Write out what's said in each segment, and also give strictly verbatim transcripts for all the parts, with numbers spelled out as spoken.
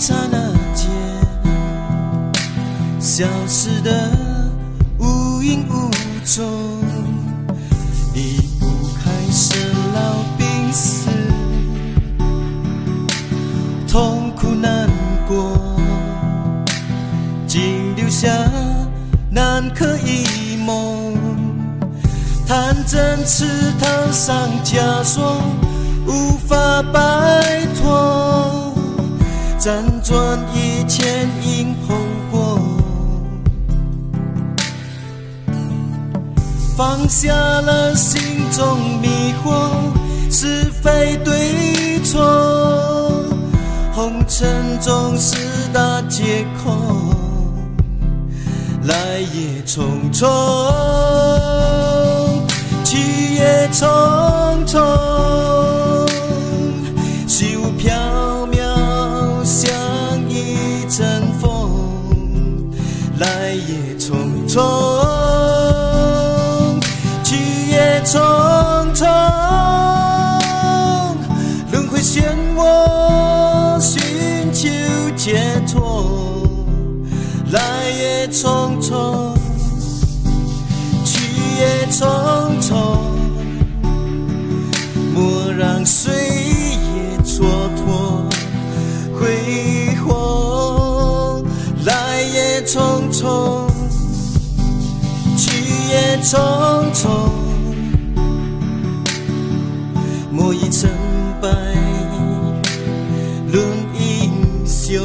刹那间，消失的无影无踪，离不开生老病死，痛苦难过，仅留下南柯一梦。弹针刺烫上枷锁，无法摆脱，辗转以前因后果，放下了心中迷惑，是非对错，红尘中四大皆空，来也匆匆，去也匆匆，虚无缥缈像一阵风，来也匆匆，去也匆匆，轮回漩涡寻求解脱，来也匆匆，去也匆匆，莫让岁月蹉跎挥霍，来也匆匆，去也匆匆，莫以成败论英雄。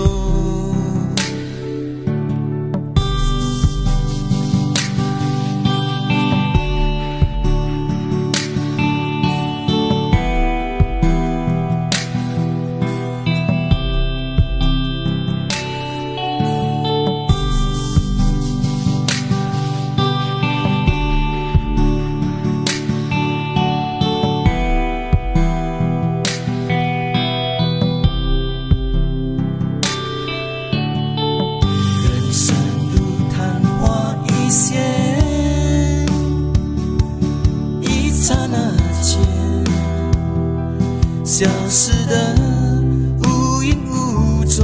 消失的无影无踪，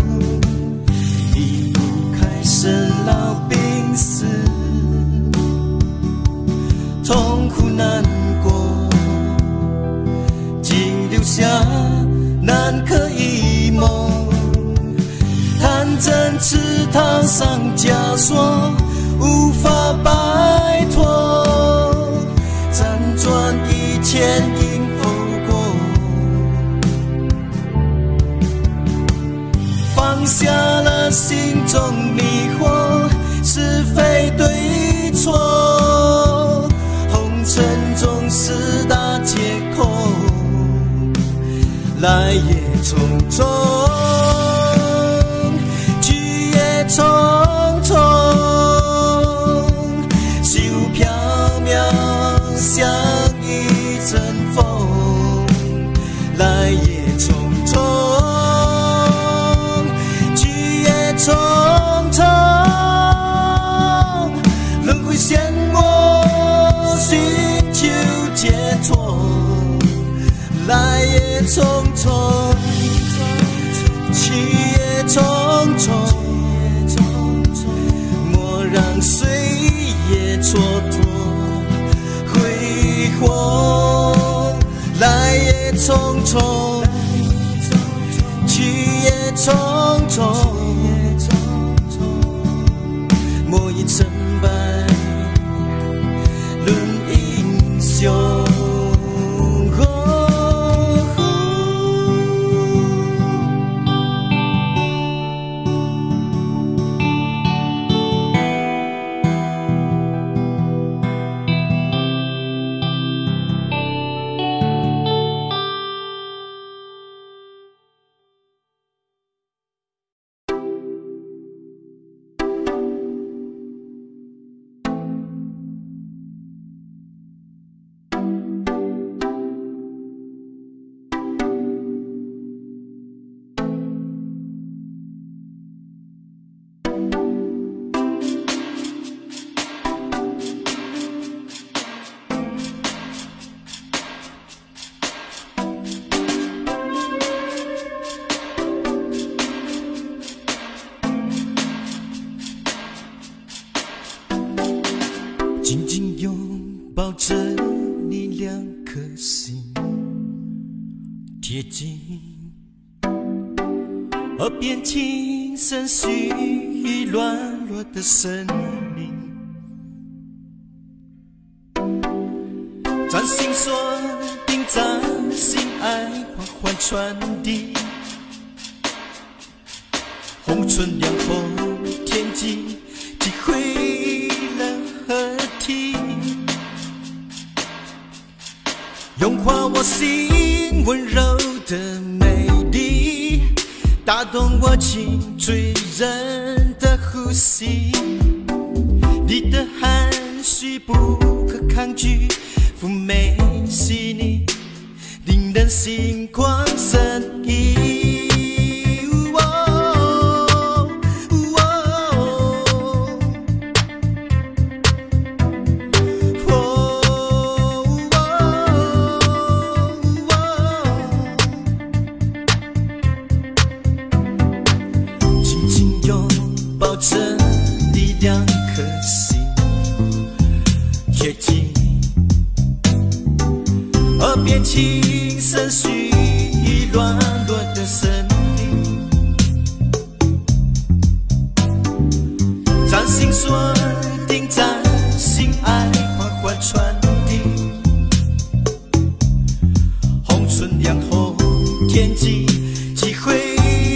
离不开生老病死，痛苦难过，仅留下南柯一梦。弹针刺烫上枷锁，无法摆脱，辗转以前因后果，放下了心中迷惑，是非对错，红尘中四大皆空，来也匆匆，去也匆匆，虚无缥缈像一阵风，来也匆匆，匆匆，轮回漩涡寻求解脱，来也匆匆，去也匆匆，莫让岁月蹉跎挥霍，来也匆匆，去也匆匆，莫以成败论英雄。 两颗心贴近，耳边轻声细语软弱的声音，专心锁定在心爱缓缓传递，红唇两后天际体会了合体，融化我心温柔的美丽，打动我颈椎人的呼吸，你的含蓄不可抗拒，妩媚细腻，令人心旷神怡。着你两颗心贴近，耳边轻声细语软弱的声音，专心锁定在心爱缓缓传递，红唇两后天际体会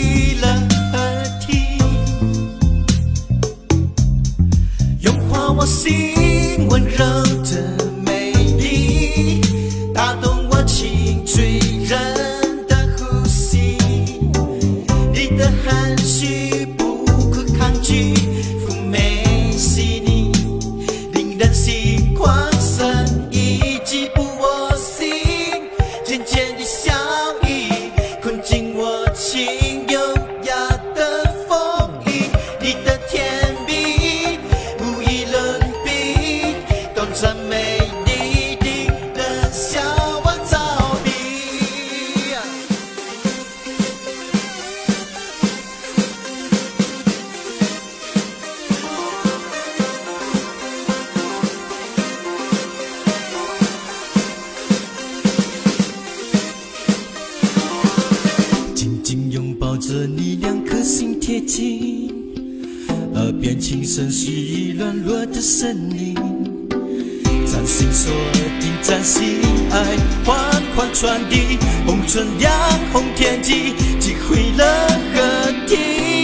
我心温柔的美丽，打动我颈椎人的呼吸，你的含蓄不可抗拒，妩媚细腻，令人心旷神怡，击不我心，渐渐的笑意困进我情，优雅的风影，你的甜蜜无意赞美你，令人向往着迷。紧紧拥抱着你，两颗心贴近，耳边轻声细语软弱的声音。专心锁定在心爱缓缓传递，红唇两红天际体会了合体，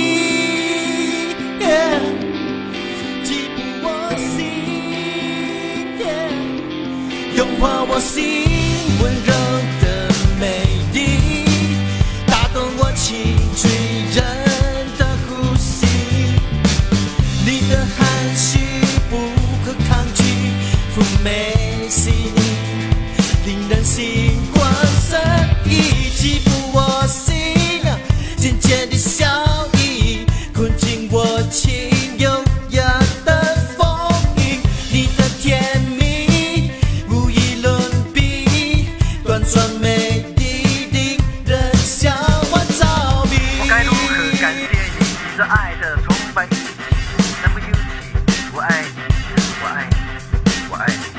击不我心，融化我心温柔的美丽，打动我颈椎人的呼吸，你的含蓄不可抗拒，妩媚细腻，令人心旷神怡，击不我心，渐渐的笑意困进我情，优雅的风影，你的甜蜜无以伦比，端庄美丽，令人向往着迷。 我该如何感谢你这爱的崇拜自己？能不能起我爱你，我爱你，我爱你。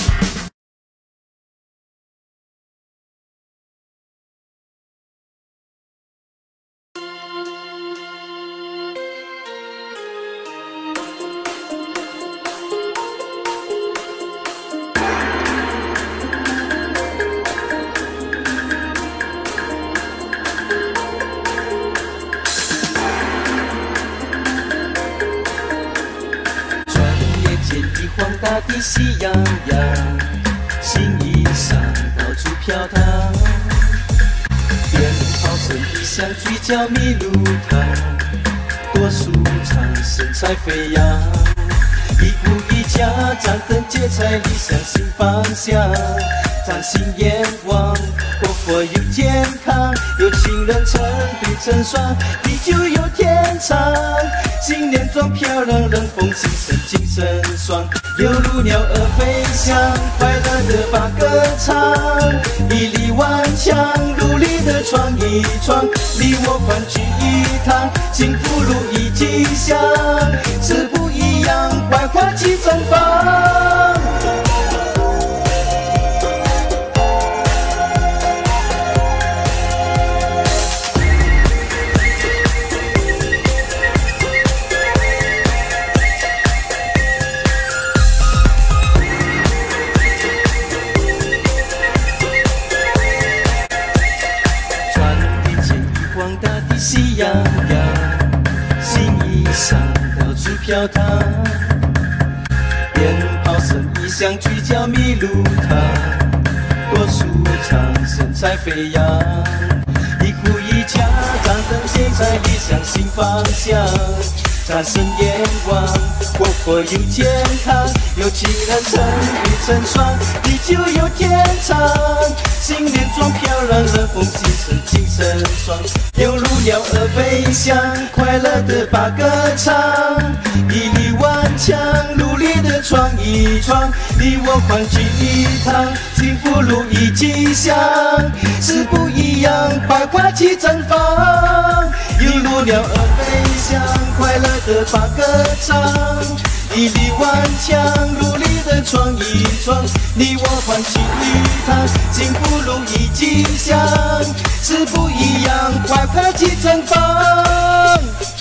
广大的喜洋洋，新衣裳到处飘荡，鞭炮声一响，聚焦迷路堂，多舒畅，神采飞扬，一步一脚，张灯结彩，理想新方向，掌心眼望，活泼又健康，有情人成对成双，地久又天长，新年装漂亮，人风兴盛，精神爽，犹如鸟儿飞翔，快乐的把歌唱，一力顽强，努力的闯一闯，你我欢聚一堂，幸福如意吉祥，是不一样，百花齐绽放。 喜洋洋，新衣裳到处飘荡，鞭炮声一响，聚焦迷路堂，多舒畅，神采飞扬，一呼一家，张灯结彩，理想新方向。掌声眼望，活泼又健康，有情人成语成双，地久有天长。新年装飘然，和风精神精神爽，犹如鸟儿飞翔，快乐的把歌唱。毅力顽强，努力的闯一闯，你我欢聚一堂，幸福如意吉祥，是不一样，快快去绽放。犹如鸟儿飞翔，快乐的把歌唱，毅力顽强，努力的闯一闯，你我欢聚一堂，幸福如意吉祥，是不一样，快快去绽放。